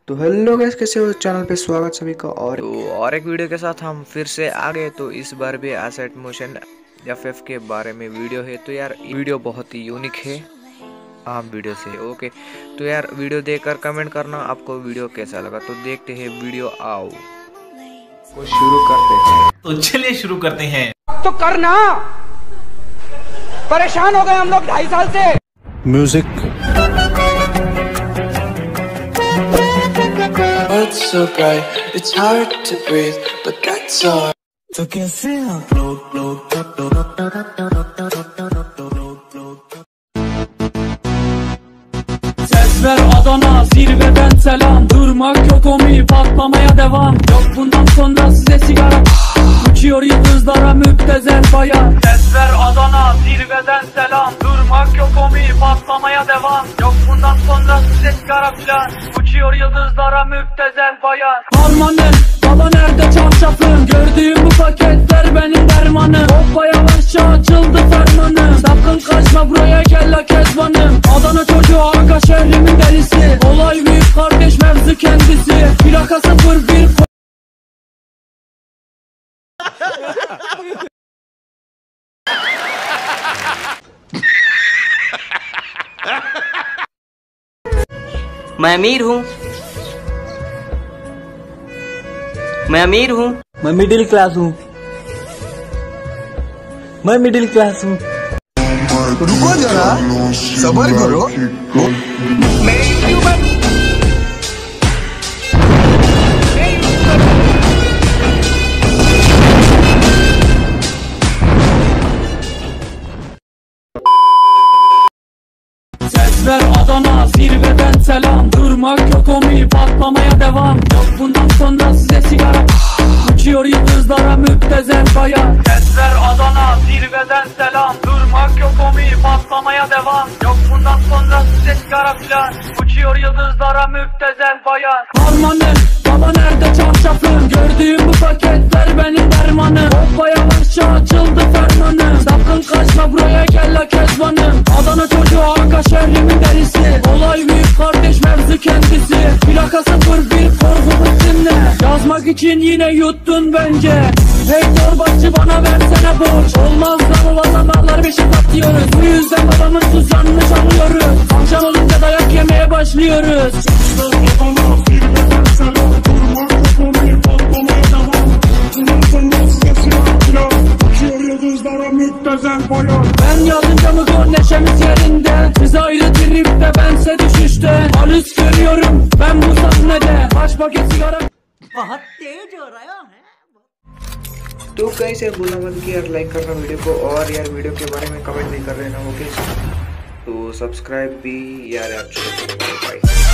तो hello guys, कैसे हो? चैनल पे स्वागत सभी का। और एक वीडियो के साथ हम फिर से आ गए। तो इस बार भी एसेट मोशन एफएफ के बारे में वीडियो है। तो यार वीडियो बहुत ही यूनिक है आम वीडियो से। ओके, तो यार वीडियो देखकर कमेंट करना आपको वीडियो कैसा लगा। तो देखते हैं वीडियो, आओ को शुरू करते हैं। तो चलिए शुरू करते हैं। तो करना, परेशान हो गए हम लोग 2.5 साल से। Music It's so bright, it's hard to breathe, but that's all. So कैसे आप Ses ver Adana, zirveden selam. Durmak yok, omi patlamaya devam. Yok bundan sonra size sigara. Uçuyor yıldızlara müptezel bayan. Ses ver Adana, zirveden selam. Durmak yok, omi patlamaya devam. Yok bundan sonra size sigara filan. Uçuyor yıldızlara müptezel bayan. Harmanım, baba nerede çarşafın? Gördüğüm bu paketler benim dermanım. Hoppa yavaşça açıldı fermanım. Sakın kaçma, buraya gel la kezbanım. Adana çocuğu, Aga şehrimin delisi. Olay büyük kardeş, mevzu kendisi. Plaka 01. मैं अमीर हूँ, मैं अमीर हूँ, मैं middle class हूँ, मैं middle class हूँ। रुको जरा, सबर करो। Ses ver Adana, zirveden selam. Durmak yok, omi patlamaya devam. Yok bundan sonra size sigara. Uçuyor yıldızlara müptezel bayan. Ses ver Adana, zirveden selam. Durmak yok, omi patlamaya devam. Yok bundan sonra size sigara filan. Uçuyor yıldızlara müptezel bayan. Harmanım, baba nerede çarşafın? Gördüğüm bu paketler benim dermanım. Hoppa yavaşça açıldı fermanım. Sakın kaçma, buraya gel la kezbanım. Adana çocuğu, Aga şehrimin delisi. Olay büyük kardeş, mevzu kendisi. Plaka 01, korkumuz simle. Yazmak için yine yuttun bence. Hey torbacı, bana versene borç. Olmaz lan, valamalar beşik atıyoruz. Bu yüzden babamın tuz yanlış alıyoruz. Akşam olunca dayak yemeye başlıyoruz. Ben yazınca mı gör neşemiz yerinde. Siz ayrı tripte, bense düşüşte. Halüs görüyorum ben bu sahnede. Kaç paket sigara. तो कैसे बोला मत कि यार लाइक करना वीडियो को, और यार वीडियो के बारे में कमेंट नहीं कर रहे ना। ओके, तो सब्सक्राइब भी यार छोड़ दो। बाय।